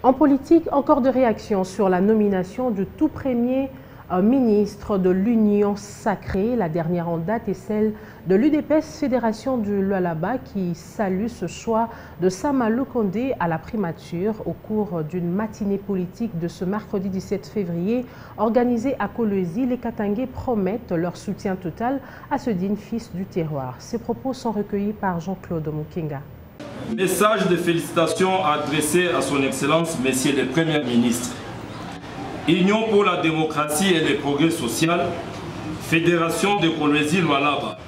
En politique, encore de réactions sur la nomination du tout premier ministre de l'Union sacrée. La dernière en date est celle de l'UDPS Fédération du Lualaba qui salue ce choix de Sama Lukonde à la primature au cours d'une matinée politique de ce mercredi 17 février organisée à Kolwezi. Les Katangais promettent leur soutien total à ce digne fils du terroir. Ces propos sont recueillis par Jean-Claude Mukenga. Message de félicitations adressé à son Excellence, Messieurs les Premiers ministres. Union pour la démocratie et le progrès social, Fédération de Kolwezi Lualaba,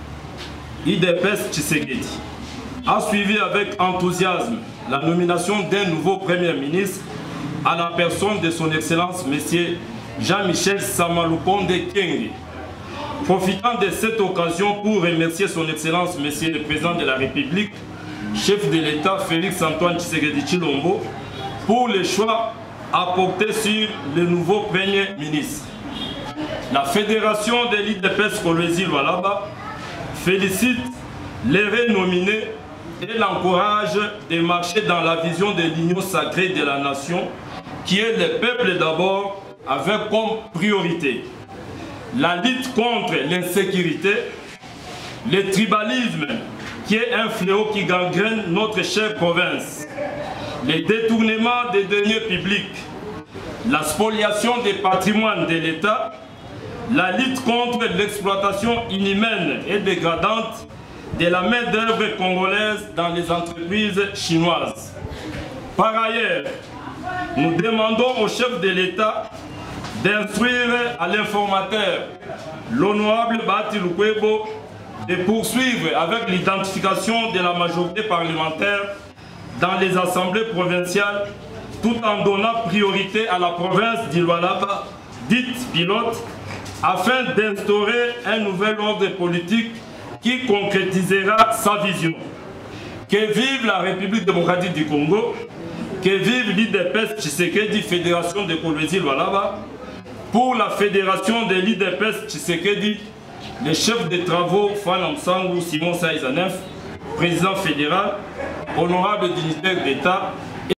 UDPS Tshisekedi, a suivi avec enthousiasme la nomination d'un nouveau Premier ministre à la personne de son Excellence, Monsieur Jean-Michel Sama Lukonde Kyenge. Profitant de cette occasion pour remercier son Excellence, Monsieur le Président de la République, chef de l'État Félix-Antoine Tshisekedi Tshilombo, pour le choix apporté sur le nouveau Premier ministre. La Fédération de l'UDPS Kolwezi Lualaba félicite les renominés et l'encourage de marcher dans la vision de l'union sacrée de la nation, qui est le peuple d'abord, avec comme priorité la lutte contre l'insécurité, le tribalisme, qui est un fléau qui gangrène notre chère province, le détournement des deniers publics, la spoliation des patrimoines de l'État, la lutte contre l'exploitation inhumaine et dégradante de la main-d'œuvre congolaise dans les entreprises chinoises. Par ailleurs, nous demandons au chef de l'État d'instruire à l'informateur, l'honorable Bahati Lukwebo, de poursuivre avec l'identification de la majorité parlementaire dans les assemblées provinciales, tout en donnant priorité à la province du Lualaba, dite pilote, afin d'instaurer un nouvel ordre politique qui concrétisera sa vision. Que vive la République démocratique du Congo, que vive l'UDPS Tshisekedi Fédération de Kolwezi Lualaba. Pour la Fédération de l'UDPS Tshisekedi, le chef de travaux Fanam Sangou Simon Saïzanef, président fédéral, honorable dignitaire d'État,